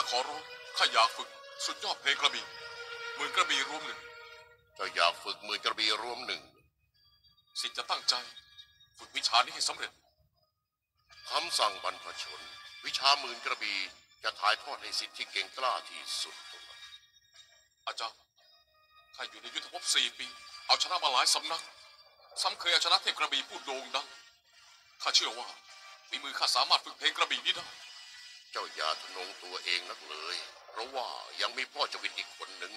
ขอร้องข้าอยากฝึกสุดยอดเพลงกระบี่หมื่นกระบี่รวมหนึ่งเจ้าอยากฝึกหมื่นกระบี่รวมหนึ่งสิทธิ์จะตั้งใจฝึกวิชานี้ให้สำเร็จคำสั่งบรรพชนวิชาหมื่นกระบี่จะถ่ายทอดให้สิทธิ์ที่เก่งกล้าที่สุดอาจารย์ข้าอยู่ในยุทธภพ4 ปีเอาชนะมาหลายสำนักซ้ำเคยเอาชนะเทพกระบี่ผู้โด่งดังข้าเชื่อว่าฝีมือข้าสามารถฝึกเพลงกระบี่นี้ได้เจ้าอย่าทะนงตัวเองนักเลยเพราะว่ายังมีพ่อจวินอีกคนหนึ่ง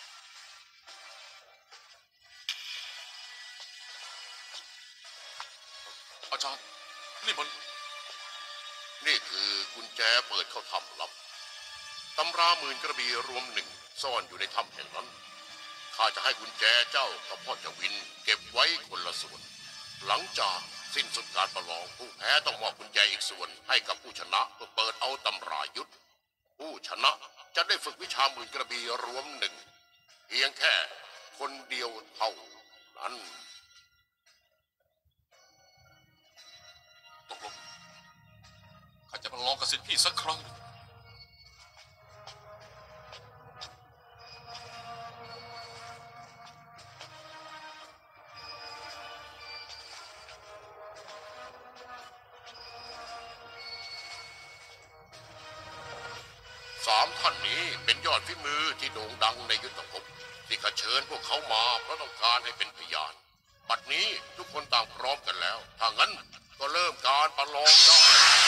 อาจารย์นี่คือกุญแจเปิดเข้าถ้ำลับตำราหมื่นกระบี่รวมหนึ่งซ่อนอยู่ในถ้ำแห่งนั้นข้าจะให้กุญแจเจ้ากับพ่อจวินเก็บไว้คนละส่วนหลังจากสิ้นสุดการประลองผู้แพ้ต้องมอบกุญแจอีกส่วนให้กับผู้ชนะเพื่อเปิดเอาตำรายุทธผู้ชนะจะได้ฝึกวิชาหมื่นกระบี่รวมหนึ่งเพียงแค่คนเดียวเท่านั้นตกลงข้าจะประลองกับสิทธิ์พี่สักครั้ง 3 ท่านนี้เป็นยอดฝีมือที่โด่งดังในยุทธภพที่ข้าเชิญพวกเขามาเพราะต้องการให้เป็นพยานบัดนี้ทุกคนต่างพร้อมกันแล้วถ้างั้นก็เริ่มการประลองได้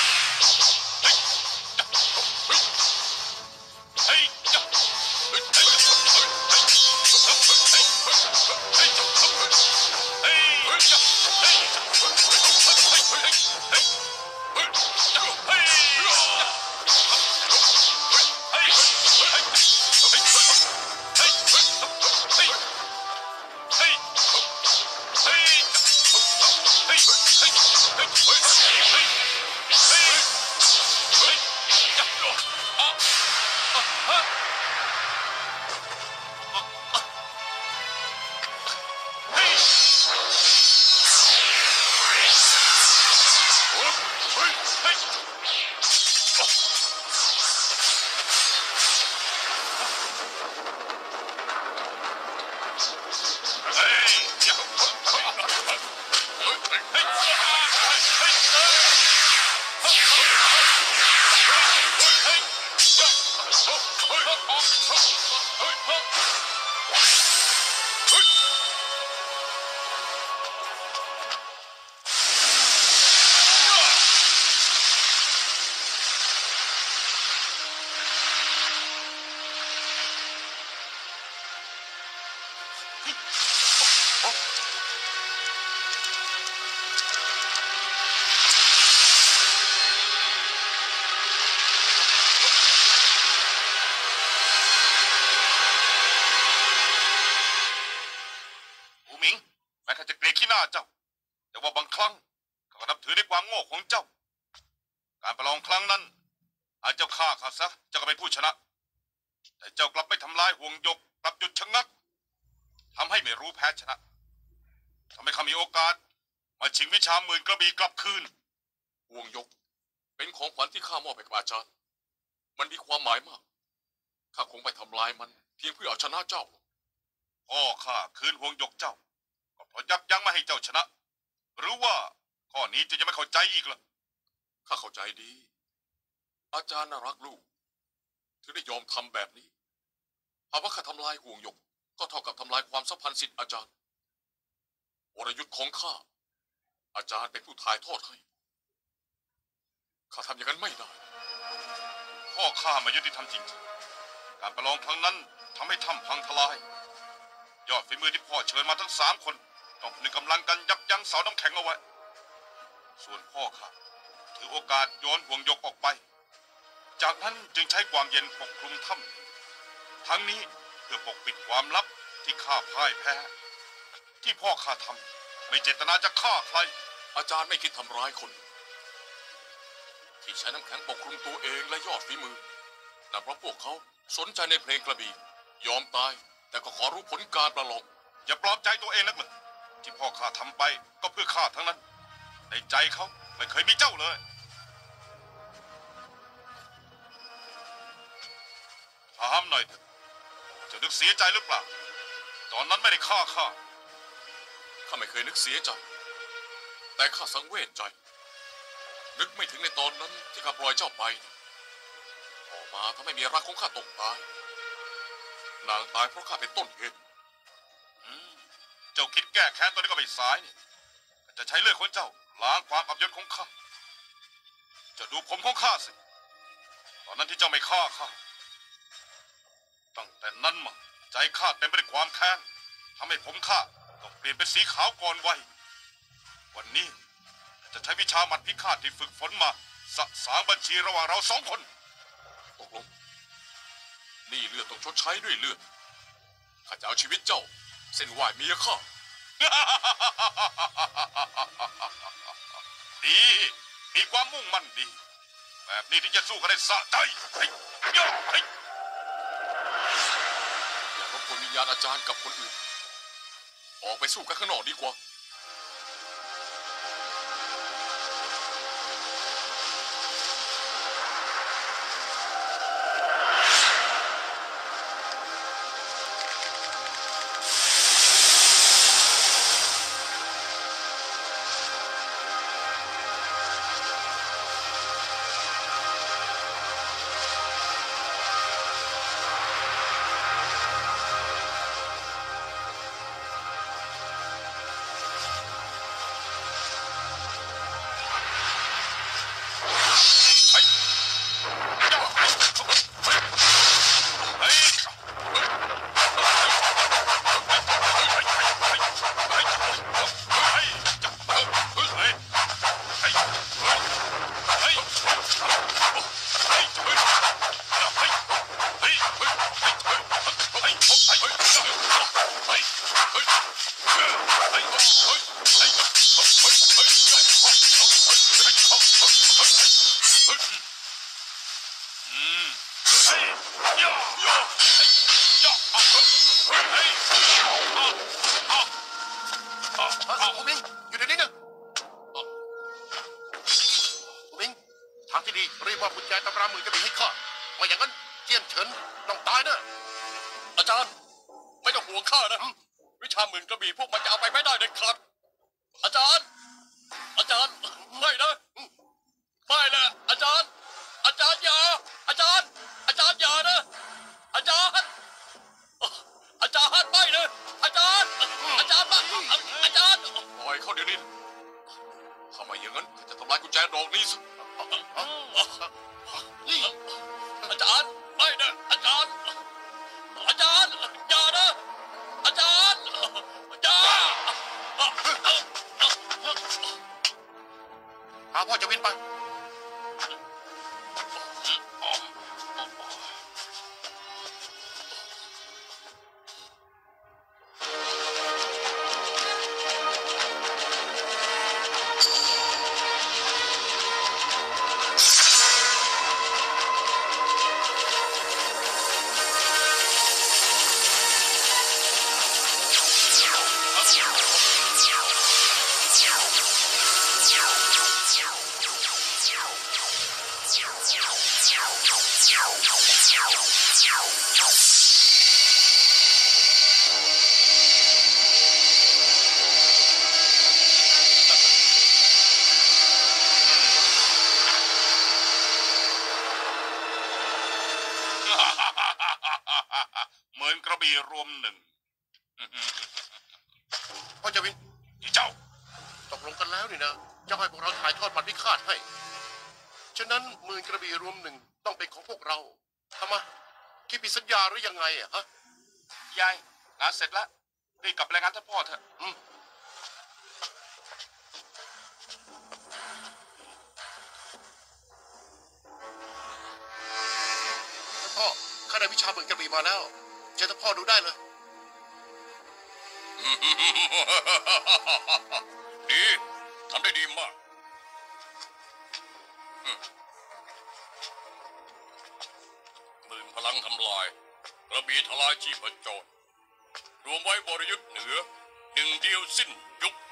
เจ้าแต่ว่าบางครั้งก็นับถือในความโง่ของเจ้าการประลองครั้งนั้นหากเจ้าฆ่าข้าซะเจ้าก็เป็นผู้ชนะแต่เจ้ากลับไม่ทำลายห่วงยกกลับหยุดชะงักทำให้ไม่รู้แพ้ชนะทำให้ข้ามีโอกาสมาชิงวิชาหมื่นกระบี่กลับคืนห่วงยกเป็นของขวัญที่ข้ามอบให้กับอาจารย์มันมีความหมายมากข้าคงไปทำลายมันเพียงเพื่อเอาชนะเจ้าพ่อข้าคืนห่วงยกเจ้าก็เพราะยับยั้งไม่ให้เจ้าชนะหรือว่าข้อนี้จะยังไม่เข้าใจอีกล่ะข้าเข้าใจดีอาจารย์น่ารักลูกถึงได้ยอมทำแบบนี้หากว่าข้าทำลายห่วงยกก็เท่ากับทำลายความสัมพันธ์ศิษย์อาจารย์วรยุทธ์ของข้าอาจารย์เป็นผู้ถ่ายทอดให้ข้าทำอย่างนั้นไม่ได้พ่อข้าไม่ยุติธรรมจริงๆการประลองครั้งนั้นทำให้ถ้ำพังทลายยอดฝีมือที่พ่อเชิญมาทั้ง3 คนต้องผนึกกำลังกันยับยั้งเสาน้ำแข็งเอาไว้ส่วนพ่อข้าถือโอกาสโยนห่วงยกออกไปจากนั้นจึงใช้ความเย็นปกคลุมถ้ำทั้งนี้เพื่อปกปิดความลับที่ข้าพ่ายแพ้ที่พ่อข้าทำไม่เจตนาจะฆ่าใครอาจารย์ไม่คิดทำร้ายคนที่ใช้น้ำแข็งปกคลุมตัวเองและยอดฝีมือนั่นเพราะพวกเขาสนใจในเพลงกระบี่ยอมตายแต่ก็ขอรู้ผลการประลองอย่าปลอบใจตัวเองนักเลยที่พ่อข้าทำไปก็เพื่อข้าทั้งนั้นในใจเขาไม่เคยมีเจ้าเลยามหน่อยเถอะจะนึกเสียใจหรือเปล่าตอนนั้นไม่ได้ฆ่าข้าข้าไม่เคยนึกเสียใจ แต่ข้าสังเวชใจ นึกไม่ถึงในตอนนั้นที่ข้าปล่อยเจ้าไปต่อมาถ้าไม่มีรักของข้าตกตาย นางตายเพราะข้าเป็นต้นเหตุเจ้าคิดแก้แค้นตอนนี้ก็ไม่สายนี่จะใช้เลือดของเจ้าล้างความอับยศของข้าเจะดูผมของข้าสิตอนนั้นที่เจ้าไม่ฆ่าข้าตั้งแต่นั้นมาใจข้าเต็มไปด้วยความแค้นทำให้ผมข้าต้องเปลี่ยนเป็นสีขาวก่อนวัยวันนี้จะใช้วิชาหมัดพิฆาตที่ฝึกฝนมาสะสางบัญชีระหว่างเราสองคนตกลงนี่เลือดต้องชดใช้ด้วยเลือด ข้าจะเอาชีวิตเจ้า เส้นไหวเมียข้าดีมีความมุ่งมั่นดี แบบนี้ที่จะสู้กันได้สะใจเฮ้ยย่อเฮ้ยอย่ารบกวนวิญญาณอาจารย์กับคนอื่น ออกไปสู้กันข้างนอกดีกว่าผู้มิงอยู่ในนี้นะผู้มิงทางที่ดีรีบว่ากุญแจตำรามือกระบี่ให้ข้าไม่อย่างนั้นเจียนเฉินต้องตายนะอาจารย์ ไม่ต้องห่วงข้านะ วิชาหมื่นกระบี่พวกมันจะเอาไปไม่ได้เด็ดขาด อาจารย์ อาจารย์ ไม่นะ ไม่นะอาจารย์ อาจารย์อย่า อาจารย์ อาจารย์อย่านะ อาจารย์ อาจารย์ไม่นะอาจารย์ อาจารย์มาอาจารย์ปล่อยเขาเดี๋ยวนี้ถ้าไม่อย่างนั้นข้าจะทำลายกุญแจดอกนี้สิอาจารย์ไม่นะอาจารย์ อาจารย์อย่านะอาจารย์อย่าพาพ่อจะวินไปเหมือนกระบี่รวมหนึ่งพ่อจะวินที่เจ้าตกลงกันแล้วนี่นะจะให้พวกเราถ่ายทอดมันพิฆาตให้ฉะนั้นมือกระบี่รวมหนึ่งต้องเป็นของพวกเราทำไมคิดผิดสัญญาหรือยังไงอะฮะยายงานเสร็จแล้วรีบกลับไปรายงานท่านพ่อเถอะพ่อข้าได้วิชาหมื่นกระบี่มาแล้วเชิญท่านพ่อดูได้เลยดีทำได้ดีมากหมื่นพลังทำลายกระบี่ทลายชีพจรรวมไว้บริยุทธ์เหนือหนึ่งเดียวสิ้นยุค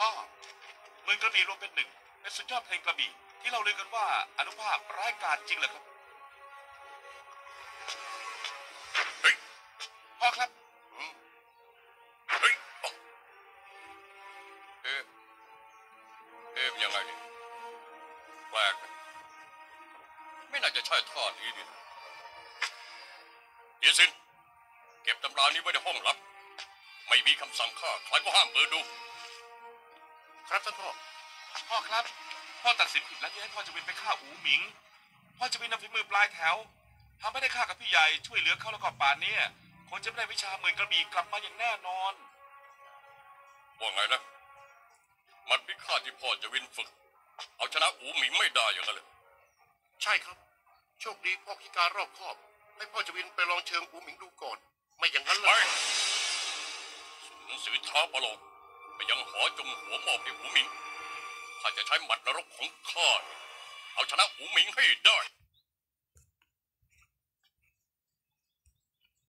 ก็เมืองกระบี่รวมเป็นหนึ่งเป็นสุดยอดเพลงกระบี่ที่เราลือกันว่าอนุภาพร้ายกาจจริงเหรอครับเฮ้ยพ่อครับเฮ้ยเอ๊ะเป็นยังไงเนี่ยแปลกนะไม่น่าจะใช่ท่านี้ดิเยสินเก็บตำรานี้ไว้ในห้องลับไม่มีคำสั่งฆ่าใครก็ห้ามเปิดดูครับท่านพ่อพ่อครับพ่อตัดสินผิดแล้วที่ให้พ่อจะวินไปฆ่าอูหมิงพ่อจะวินนำฝีมือปลายแถวถ้าไม่ได้ฆ่ากับพี่ใหญ่ช่วยเหลือเขาแล้วก็ป่านนี้คงจะไม่ได้วิชาหมื่นกระบี่กลับมาอย่างแน่นอนว่าไงนะมันพิฆาตที่พ่อจะวินฝึกเอาชนะอูหมิงไม่ได้อย่างนั้นเลยใช่ครับโชคดีพ่อพิการรอบคอบให้พ่อจะวินไปลองเชิงอูหมิงดูก่อนไม่อย่างนั้นเลยหนังสือท้าประลองไปยังหอจมหัวหมอบให้อูหมิงข้าจะใช้หมัดนรกของข้าเอาชนะอูหมิงให้ได้